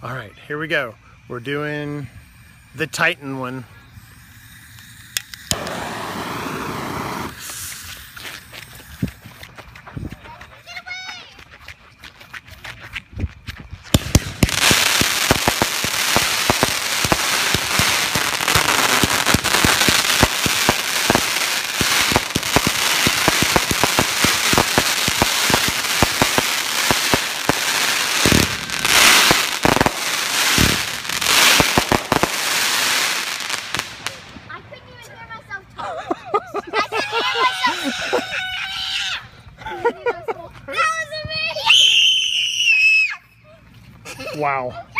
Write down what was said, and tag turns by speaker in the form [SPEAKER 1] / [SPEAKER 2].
[SPEAKER 1] All right, here we go. We're doing the Titan one. Wow.